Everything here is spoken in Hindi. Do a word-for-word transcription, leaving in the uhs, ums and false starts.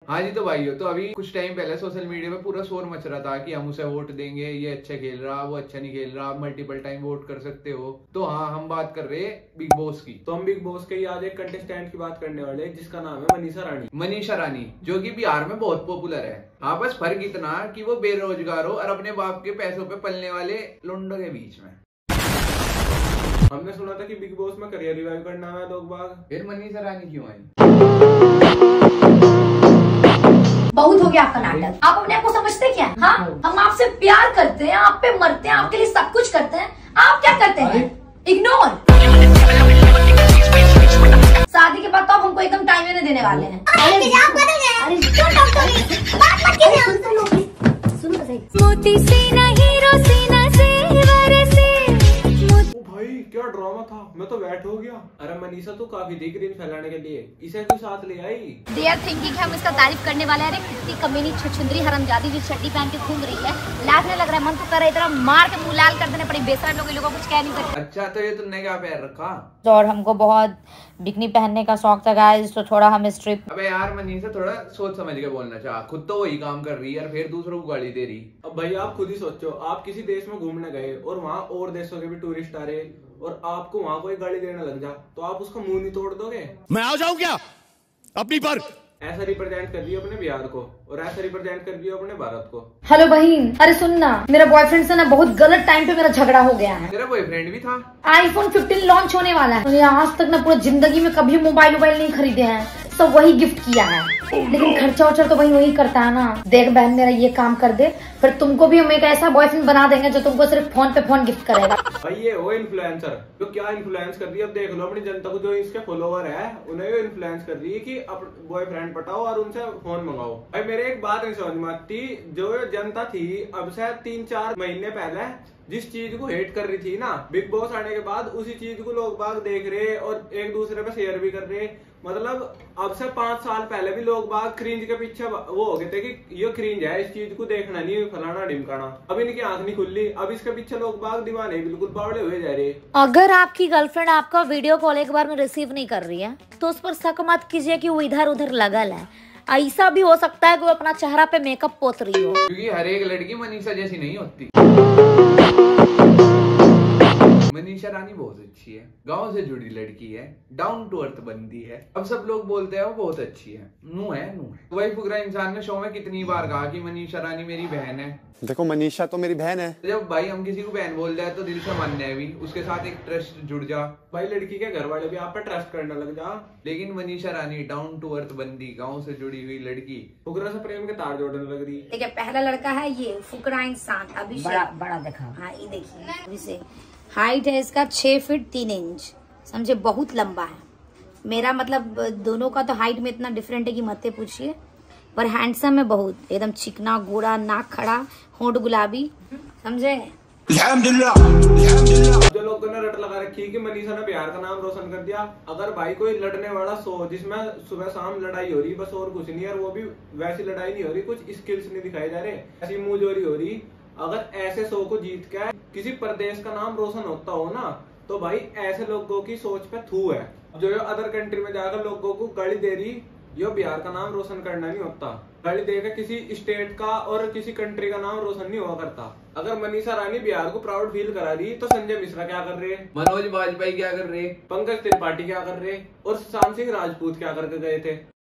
हाँ जी, तो भाइयों तो अभी कुछ टाइम पहले सोशल मीडिया पे पूरा शोर मच रहा था कि हम उसे वोट देंगे, ये अच्छा खेल रहा, वो अच्छा नहीं खेल रहा, आप मल्टीपल टाइम वोट कर सकते हो। तो हाँ, हम बात कर रहे हैं बिग बॉस की। तो हम बिग बॉस के आज एक कंटेस्टेंट की बात करने वाले हैं जिसका नाम है मनीषा रानी। मनीषा रानी जो कि बिहार में बहुत पॉपुलर है। हाँ, बस फर्क इतना कि वो बेरोजगार हो और अपने बाप के पैसों पे पलने वाले लोंडो के बीच में। हमने सुना था कि बिग बॉस में करियर रिवाइव करना है लोग बाग, फिर मनीषा रानी क्यों आई? बहुत हो गया आपका नाटक। आप अपने आप को समझते क्या? हाँ, हम आपसे प्यार करते हैं, आप पे मरते हैं, आपके लिए सब कुछ करते हैं। आप क्या करते हैं? इग्नोर। शादी के बाद तो आप हमको एकदम टाइम ही नहीं देने वाले हैं। सुनो तो सही। मोती सीना हीरो सीना से वरसे। ओ भाई क्या ड्रामा था, मैं तो बैठ हो गया। अरे मनीषा तो काफी दिख रही फैलाने के लिए, इसे क्यों साथ ले आई? दे आर थिंकिंग हम इसका तारीफ करने वाले हैं। अरे कितनी कमीनी छुछुंदरी हरामजादी जो चड्डी पहन के घूम रही है, लाजने लग रहा है। मन तो कर रहा है इतना मार के मुंह लाल कर देने पड़े। बेसर लोग लोगों को कुछ कह नहीं सकते। अच्छा, तो ये तुमने क्या पैर रखा? और हमको बहुत बिकनी पहनने का शौक था गाइस, तो थोड़ा हम स्ट्रिप। अबे यार मनीषा, थोड़ा सोच समझ के बोलना चाह। खुद तो वही काम कर रही है और फिर दूसरों को गाली दे रही। अब भाई आप खुद ही सोचो, आप किसी देश में घूमने गए और वहाँ और देशों के भी टूरिस्ट आ रहे और आपको वहाँ कोई गाली देने लग जा, तो आप उसका मुंह नहीं तोड़ दोगे? मैं आ जाऊं क्या अपनी पर? ऐसा रिप्रेजेंट कर रही है अपने बिहार को और ऐसा रिप्रेजेंट कर रही है अपने भारत को। हेलो बहन, अरे सुन ना, मेरा बॉयफ्रेंड से ना बहुत गलत टाइम पे मेरा झगड़ा हो गया है। तेरा बॉयफ्रेंड भी था? आईफोन फिफ्टीन लॉन्च होने वाला है। तो आज तक ना पूरी जिंदगी में कभी मोबाइल मोबाइल नहीं खरीदे हैं, तो वही गिफ्ट किया है। लेकिन खर्चा वर्चा तो वही वही करता है ना। देख बहन, मेरा ये काम कर दे, फिर तुमको भी हम एक ऐसा बॉयफ्रेंड बना देंगे जो तुमको सिर्फ फोन पे फोन गिफ्ट करेगा। भाई ये वो इन्फ्लुएंसर जो क्या इन्फ्लुएंस कर रही है, अब देख लो अपनी जनता को, जो इसके फॉलोवर है उन्हें इन्फ्लुएंस कर रही है कि अब बॉयफ्रेंड पटाओ और उनसे फोन मंगाओ। भाई मेरे एक बात नहीं समझ में आती, जो जनता थी अब से तीन चार महीने पहले जिस चीज को हेट कर रही थी ना, बिग बॉस आने के बाद उसी चीज को लोग बाग देख रहे और एक दूसरे पे शेयर भी कर रहे। मतलब अब से पांच साल पहले भी लोग बाग क्रिंज के पीछे वो हो गए थे कि ये क्रिंज है, इस चीज को देखना नहीं, फलाना ढिमकाना। अब इनकी आंख नहीं खुली, अब इसके पीछे लोग बाग दीवाने बिल्कुल बावड़े हुए जा रहे। अगर आपकी गर्लफ्रेंड आपका वीडियो कॉल एक बार में रिसीव नहीं कर रही है, तो उस पर शक मत कीजिए कि वो इधर उधर लगल है। ऐसा भी हो सकता है कि वो अपना चेहरा पे मेकअप पोत रही हो, क्योंकि हर एक लड़की मनीषा जैसी नहीं होती। मनीषा रानी बहुत अच्छी है, गांव से जुड़ी लड़की है, डाउन टू अर्थ बंदी है। अब सब लोग बोलते हैं वो बहुत अच्छी है, नू है नू है। वही फुकरा इंसान ने शो में कितनी बार कहा कि मनीषा रानी मेरी बहन है। देखो मनीषा तो मेरी बहन है। जब भाई हम किसी को बहन बोल जाए तो दिल से मानने है भी, उसके साथ एक ट्रस्ट जुड़ जा। भाई लड़की के घर वाले भी आप पे ट्रस्ट करने लग जा। लेकिन Manisha Rani down to earth बंदी, गाँव से जुड़ी हुई लड़की, फुकरा से प्रेम के तार जोड़ने लग रही। देखिए पहला लड़का है ये फुकरा इंसान अभिषेक। बड़ा बड़ा देखा। हाँ ये देखिए अभिषेक, हाइट है इसका छह फीट तीन इंच, समझे, बहुत लंबा है। मेरा मतलब दोनों का तो हाइट में इतना डिफरेंट है कि मत पूछिए। पर हैंडसम है बहुत, एकदम चिकना गोरा, नाक खड़ा, होंठ गुलाबी, समझे। जो लोगों ने रट लगा रखी है कि मनीषा ने बिहार का नाम रोशन कर दिया। अगर भाई कोई लड़ने वाला शो जिसमें सुबह शाम लड़ाई हो रही, बस और कुछ नहीं है, और वो भी वैसी लड़ाई नहीं हो रही, कुछ स्किल्स नहीं दिखाई जा रहे, ऐसी मुंहजोरी हो रही। अगर ऐसे शो को जीत के किसी प्रदेश का नाम रोशन होता हो ना, तो भाई ऐसे लोगों की सोच पे थू है। जो अदर कंट्री में जाकर लोगों को गाली दे रही, यो बिहार का नाम रोशन करना नहीं होता। गाली देकर किसी स्टेट का और किसी कंट्री का नाम रोशन नहीं हुआ करता। अगर मनीषा रानी बिहार को प्राउड फील करा रही, तो संजय मिश्रा क्या कर रहे, मनोज वाजपेयी क्या कर रहे, पंकज त्रिपाठी क्या कर रहे और सुशांत सिंह राजपूत क्या करके गए थे।